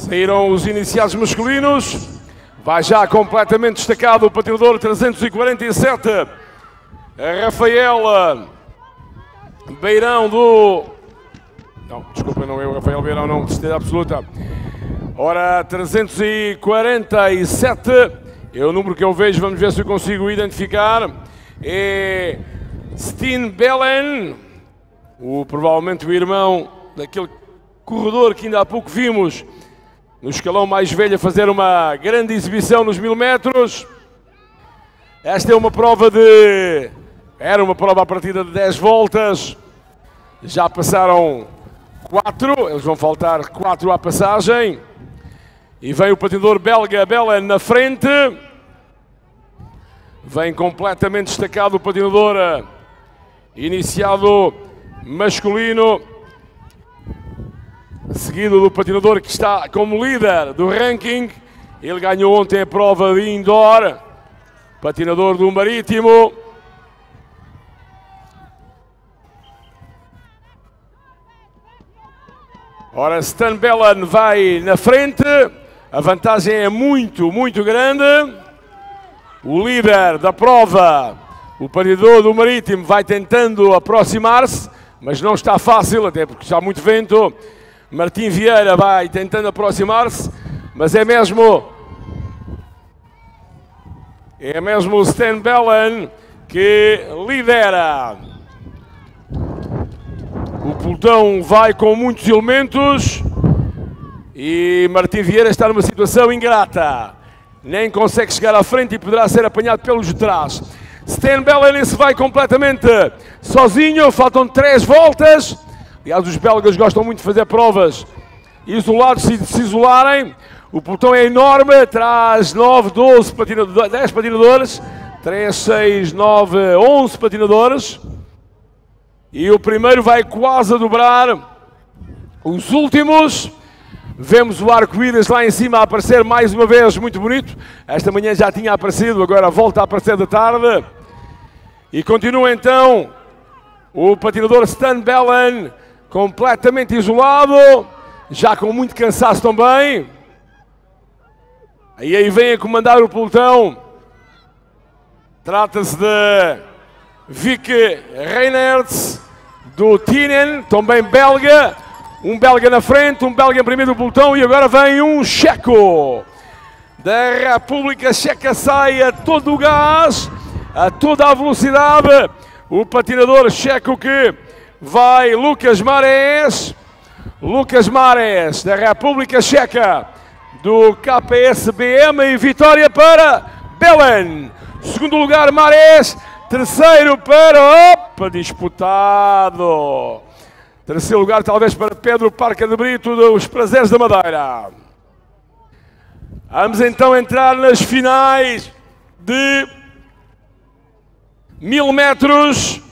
Saíram os iniciados masculinos. Vai já completamente destacado o patinador 347, Rafael Beirão do... Não, desculpa, não é o Rafael Beirão, não, de certeza absoluta. Ora, 347 é o número que eu vejo, vamos ver se eu consigo identificar. É Steen Bellen, provavelmente o irmão daquele corredor que ainda há pouco vimos no escalão mais velho a fazer uma grande exibição nos 1000 metros. Esta é uma prova de... Era uma prova a partida de 10 voltas. Já passaram 4, eles vão faltar 4 à passagem. E vem o patinador belga Bellen na frente. Vem completamente destacado o patinador iniciado masculino, seguido do patinador que está como líder do ranking. Ele ganhou ontem a prova de indoor, patinador do Marítimo. Ora, Steen Bellen vai na frente, a vantagem é muito grande. O líder da prova, o patinador do Marítimo, vai tentando aproximar-se, mas não está fácil, até porque está muito vento. Martim Vieira vai tentando aproximar-se, mas é mesmo o Steen Bellen que lidera. O pelotão vai com muitos elementos e Martim Vieira está numa situação ingrata. Nem consegue chegar à frente e poderá ser apanhado pelos de trás. Steen Bellen se vai completamente sozinho, faltam 3 voltas. Aliás, os belgas gostam muito de fazer provas isolados, se isolarem. O pelotão é enorme, traz 9, 12 patinadores, 10 patinadores, 3, 6, 9, 11 patinadores. E o primeiro vai quase a dobrar os últimos. Vemos o arco-íris lá em cima a aparecer mais uma vez, muito bonito. Esta manhã já tinha aparecido, agora volta a aparecer de tarde. E continua então o patinador Steen Bellen completamente isolado, já com muito cansaço também. E aí vem a comandar o pelotão. Trata-se de Vic Reinertz, do Tienen, também belga. Um belga na frente, um belga em primeiro do pelotão e agora vem um checo. Da República Checa sai a todo o gás, a toda a velocidade. O patinador checo que vai, Lucas Mares, da República Checa, do KPSBM, e vitória para Bellen. Segundo lugar, Mares. Terceiro para... Opa, disputado. Terceiro lugar, talvez, para Pedro Parca de Brito, dos Prazeres da Madeira. Vamos então entrar nas finais de 1000 metros.